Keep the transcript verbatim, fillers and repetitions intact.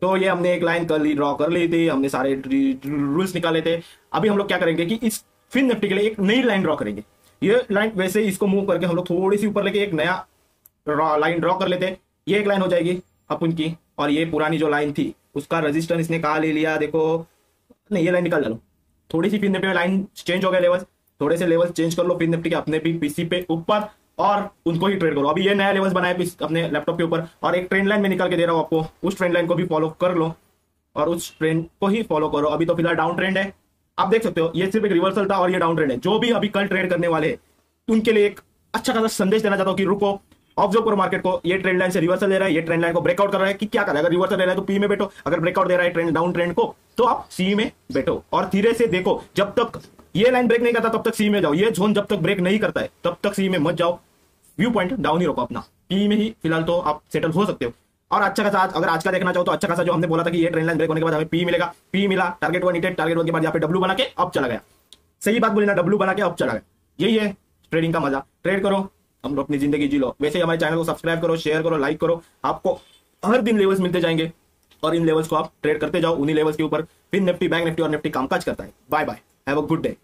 तो ये हमने एक लाइन कर ली, ड्रॉ कर ली थी, हमने सारे रूल्स निकाले थे। अभी हम लोग क्या करेंगे कि इस फिन निफ्टी के लिए एक नई लाइन ड्रॉ करेंगे। ये लाइन वैसे इसको मूव करके हम लोग थोड़ी सी ऊपर लेके एक नया लाइन ड्रॉ कर लेते हैं। ये एक लाइन हो जाएगी अपन की, और ये पुरानी जो लाइन थी उसका रजिस्टेंस इसने कहा ले लिया, देखो नहीं ये लाइन निकाल डालो। थोड़ी सी फिन निफ्टी में लाइन चेंज हो गया, लेवल थोड़े से लेवल चेंज कर लो फिन निफ्टी के अपने भी पीसी पे ऊपर, और उनको ही ट्रेड करो। अभी ये नया लेवल्स बनाए अपने लैपटॉप के ऊपर, और एक ट्रेंड लाइन में निकाल के दे रहा हूं आपको, उस ट्रेंड लाइन को भी फॉलो कर लो और उस ट्रेंड को ही फॉलो करो। अभी तो फिलहाल डाउन ट्रेंड है, आप देख सकते हो ये सिर्फ एक रिवर्सल था और ये डाउन ट्रेंड है। जो भी अभी कल ट्रेड करने वाले हैं उनके लिए एक अच्छा खासा संदेश देना चाहता हूं कि रुको, ऑब्जर्व करो मार्केट को। ये ट्रेंड लाइन से रिवर्सल ले रहा है, ये ट्रेंड लाइन को ब्रेकआउट कर रहा है कि क्या कर रहा है। अगर रिवर्सल ले रहा है तो पी में बैठो, अगर ब्रेकआउट दे रहा है ट्रेंड डाउन ट्रेंड को तो आप सी में बैठो और धीरे से देखो। जब तक ये लाइन ब्रेक नहीं करता तब तक सी में जाओ, ये जोन जब तक ब्रेक नहीं करता है तब तक सी में मत जाओ। व्यू पॉइंट डाउन ही रखो अपना, पी में ही फिलहाल तो आप सेटल हो सकते हो। और अच्छा खासा अगर आज का देखना चाहो तो अच्छा खासा जो हमने बोला था कि ये ट्रेंड लाइन ब्रेक होने के बाद हमें पी मिलेगा, पी मिला, target one hitted, target one के बाद यहाँ पे डब्ल्यू बना के अब चला गया। सही बात बोली ना, डब्ल्यू बना के अब चला गया। यही है ट्रेडिंग का मजा। ट्रेड करो, हम लोग अपनी जिंदगी जी लो। वैसे ही हमारे चैनल को सब्सक्राइब करो, शेयर करो, लाइक करो, आपको हर दिन लेवल्स मिलते जाएंगे और इन लेवल्स को आप ट्रेड करते जाओ। उन्हीं लेवल्स के ऊपर फिन निफ्टी, बैंक निफ्टी और निफ्टी कामकाज करता है। Bye bye, have a good day.